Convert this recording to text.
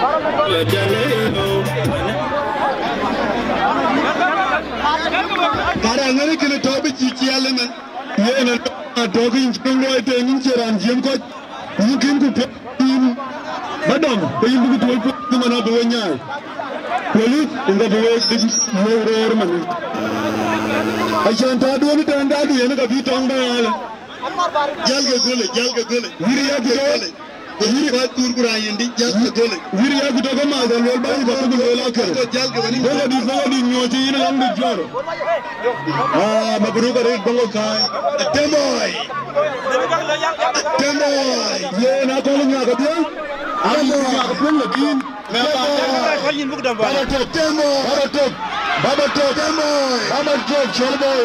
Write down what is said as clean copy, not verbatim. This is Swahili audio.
Para ngene kile tobi chichiale men yena dogi inchungo ite nchiran jemko yukin ku pin badam bayin bu to ko mana do nyaay police inga do mowror man ajanta do ni tanda do yena ka bi tong baale jalge gole wiri ya gole wiri ba tur kurayindi jalge gole wiri ya gudo ko ma dal wal bayi ba ko lola kar jalge wani gole di nyoti ina lambe joro mabruka re bongo kai demoy ye na ko nya ga dia amu ya ko pen lakin me ba yin buk dam ba Baba to chelboy